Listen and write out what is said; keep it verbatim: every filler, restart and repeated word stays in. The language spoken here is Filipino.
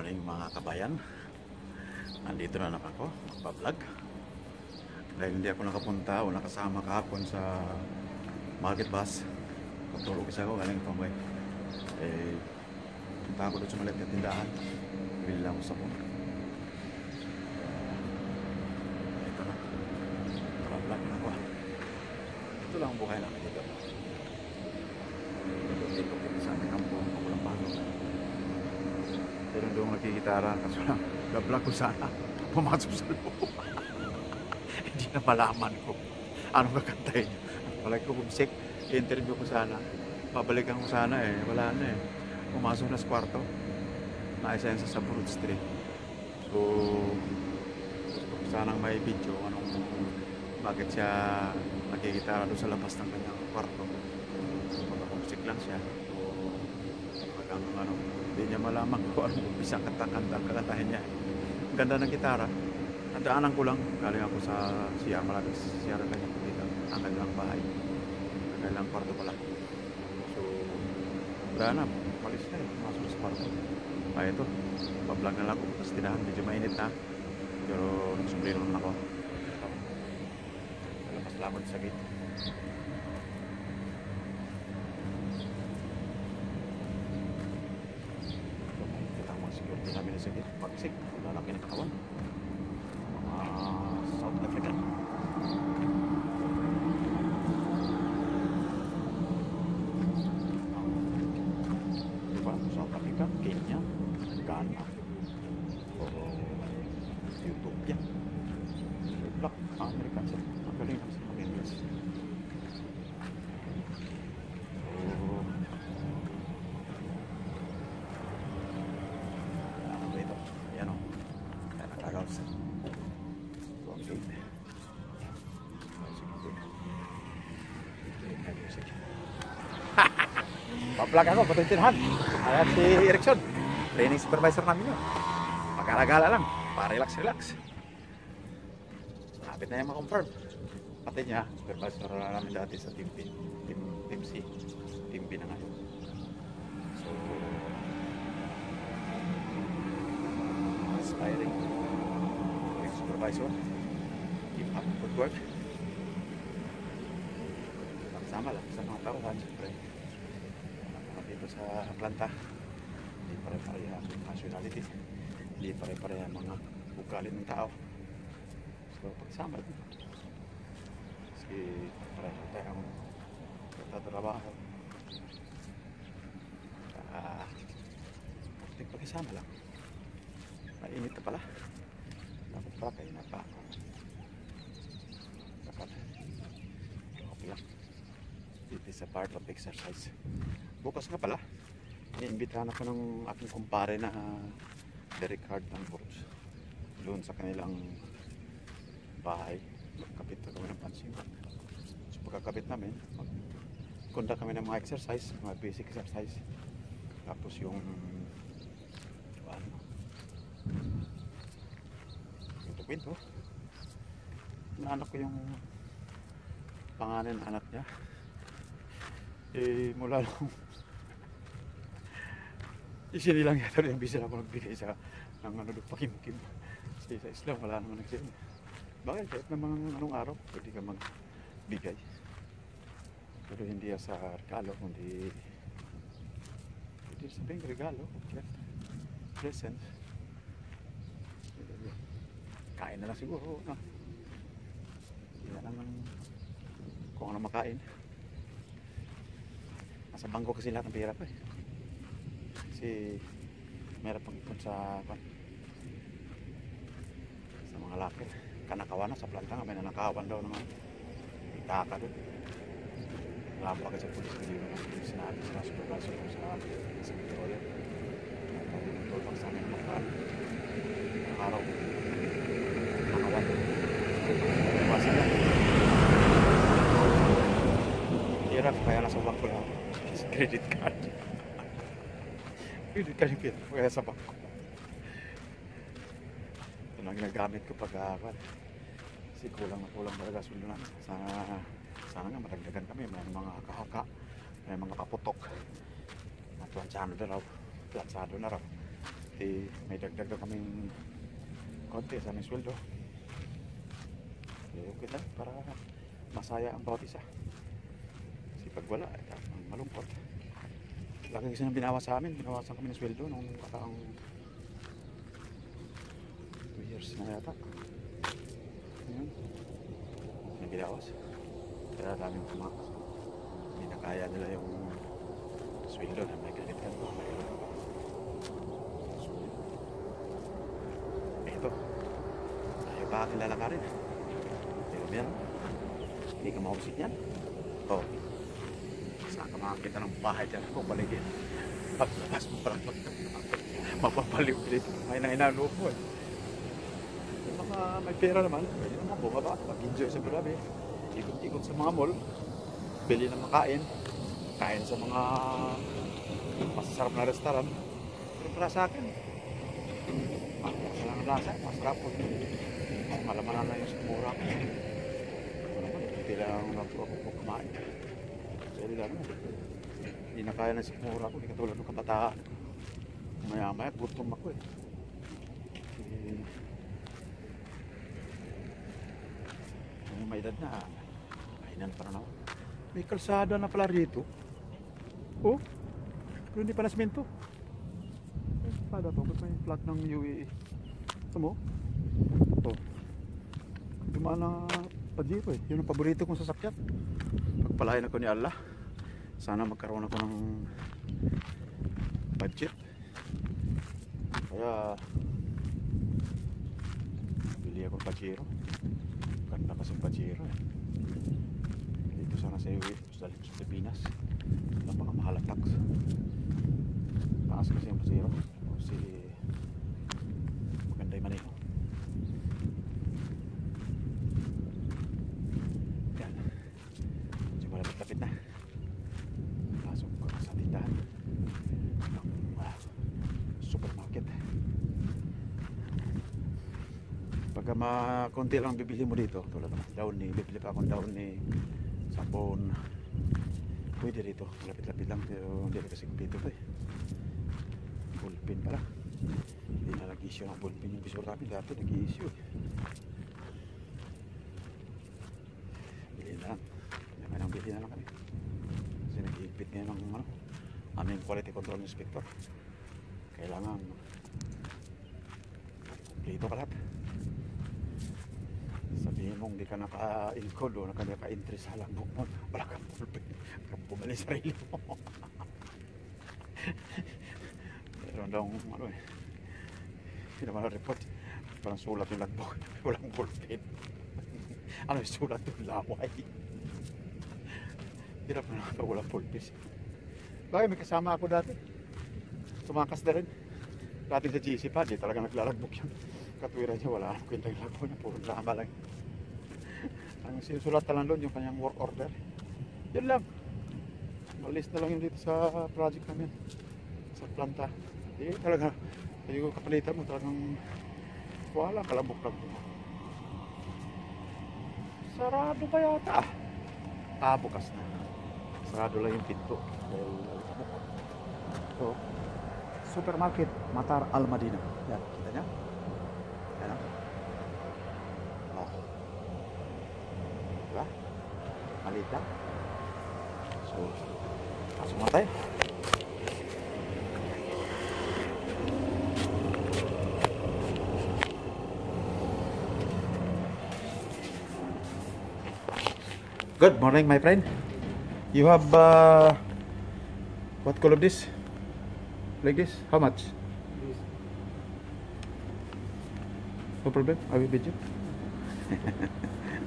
morning mga kabayan. Nandito na naman ako, magpa-vlog. Dahil hindi ako nakapunta o nakasama kahapon sa market bus. Pagtulog isa ako, galing pa mo eh. Eh, punta ako doon sa maliit na tindahan. Bili lang ako sa phone. Ito na. Naka-vlog na ako. Ito lang ang buhay namin dito. Dito kita sa aming kampong, walang pasok. Pero doon nakikitara, kaso lang, gabla ko sana, pumasok sa loob. Hindi na malaman ko anong kakantay niya. Palagi ko bumsik, i-interview ko sana. Pabalikan ko sana eh, wala na eh. Pumasok na sa kwarto. Naisensa sa Broad Street. So, gusto ko sanang may video, anong, bakit siya nakikitara doon sa labas ng kanyang kwarto. Pagka-bumsik lang siya. Hanggang ano, hindi niya malaman kung anong umpisa kanta-kanta ang kakantahin niya. Ang ganda ng gitara. Nadaanan ko lang. Galing ako sa C R, malapit sa C R kanya po dito. Ang kanilang bahay. Ang kanilang kwarto pala. So, wala na. Malis na eh. Masok sa kwarto. Kaya ito. Pa-vlog na lang ako. Tapos tinahan. Medyo mainit na. Pero nagsumbrero naman ako. Lapas lamod sa gate. Security namin na sige, pagsik, lalaki ng katawan. Mga South African. Diba? South Africa, Kenya, Ghana, o Ethiopia. Black Americans. Ang galing sa mga English. Pa-vlog ako, patuntinhan. Ayan si Erickson, training supervisor namin yun. Mag-alagala lang, pa-relax-relax. Lapit na yung ma-confirm. Pati niya, supervisor na namin dati sa Team B, Team, team C, Team B na ngayon. So, aspiring supervisor. Keep up good work. Sama lang sa mga tauhan, siyempre. Dito sa planta, hindi pare-pare ang nationality, hindi pare-pare ang mga ugali ng tao. So, pagsama din. Kasi pare-pare tayong nagtatrabaho. Uh, pag-isama lang. Mainit na pala. Dapat pala kayo na pa. Dapat. Okay lang. It is a part of exercise. Bukas nga pala, iniimbitahan ako ng aking kumpare na uh, Derek Hard ng Burj. Doon sa kanilang bahay. Magkapit na kami ng pansin. So pagkakapit namin, magkunda kami ng mga exercise, mga basic exercise. Tapos yung ano, kwento-kwento. Naanak ko yung pangalan ng anak niya. Eh, mula lang isinilang yata rin yung bisa ako nagbigay sa ng ano doon pakim-kim. Kasi sa Islam wala naman nagsin. Bakit? Kahit naman anong araw pwede ka magbigay. Pero hindi sa regalo, kundi hindi sabihin regalo, present. Kain na lang siguro, no? Hindi na lang kung ano makain. Sa bangko kasi lahat ng pera ko eh. Kasi meron pang ipon sa sa mga locker. Kanakawan na sa planta nga, may nanakawan daw naman. Itaka doon. Wala pa kasi sa pulis hindi naman. Sinabi sa supervisor ko sa sa Victoria. Sabi ng tulpag sa amin mga araw. Nakawan. Iwasan lang. Hirap kaya nasa bangko lang. Credit card. Credit card yung pera kaya sa bangko. Ito lang ginagamit ko pag uh, kasi kulang na kulang talaga sundo namin. Sana, sana nga matagdagan kami. May mga kahaka, may mga paputok. Plansado na raw. Plansado na raw. eh, may dagdag na kaming konti sa aming sweldo. Eh, okay lang para masaya ang bawat isa. Kasi pag wala, eh, malungkot. Lagi kasi nang binawas sa amin, binawasan kami ng sweldo nung kataang two years na yata. Yun, may binawas. Kaya daming tumakas. Hindi na kaya nila yung sweldo na may credit card pa, may ilan pa. So, eh, ito, tayo pa kilala ka rin. Pero meron, hindi ka makusik yan. Oo. Saan ka makakita ng bahay dyan kung baligin? Paglabas mo parang mapapaliw dito. May na inaloob mo eh. Yung mga may pera naman, pwede naman bumaba, mag-enjoy sa grabe. Ikot-ikot sa mga mall, bili ng makain, kain sa mga masasarap na restaurant. Pero para sa akin, ah, wala ng lasa, masarap po. Malamanan na yung sikmura ko. Ano naman, hindi lang natuwa ko kumain. Dahil lang, hindi na kaya ng sikmura ko, hindi katulad ng kabataan. Maya-maya, gutom ako eh. Eh, yung may edad na, kainan pa rin ako. May kalsada na pala rito. Oh, pero hindi pala semento. Eh, pada to, ba't may flag ng U A E? Ito mo? Oh, dumaan na Pajero eh. Yun ang paborito kong sasakyan. Pagpalain ako ni Allah, sana magkaroon ako ng budget. Kaya bili ako ng Pajero. Ganda kasi Pajero eh. Dito sana sa U A E, sa Pilipinas, napakamahal ang tax. Taas kasi yung Pajero kasi maganda yung maneho. Yan, medyo malapit-lapit na. Pasok ko sa tindahan ng uh, supermarket. Pagka makunti lang bibili mo dito, tulad ng daon ni, bibili pa akong daon ni sabon, pwede rito, lapit-lapit lang, pero hindi na kasi kumpito pa eh. Ballpen pala, hindi na nag-issue ng ballpen yung visor namin, dati nag-issue eh. Bili na lang, naman ang bili na lang kami kasi nag-iipit ngayon ng ano, aming quality control inspector. Kailangan kumpleto ka lahat. Sabihin mong hindi ka naka-encode o naka-entry sa logbook mo, wala kang pulpin, kang bumali sa sarili mo. Meron daw ano eh, hindi naman na-report, parang sulat yung logbook, walang pulpin. Ano yung sulat yung laway? Hirap na naman pag walang pulpin. Bakit may kasama ako dati, tumakas na rin dati sa G C pa, di talaga naglalagbook yun. Katwiran niya, wala akong kwenta yung labo niya, puro drama lang. Ang sinusulat na lang doon yung kanyang work order. Yun lang. Malis na lang yun dito sa project namin, sa planta. Hindi talaga, hindi ko kapalitan mo, talagang wala, kalabok-labok. Sarado pa yata. Ah, bukas na. Sarado lang yung pinto. Dahil, so, supermarket, Matar Al-Madina. Yan, kita niya? Yan ang. Oh. Diba? Maliit lang. So, pasok na tayo. Good morning, my friend. You have, uh, what color this? Like this? How much? No problem, I will bid you.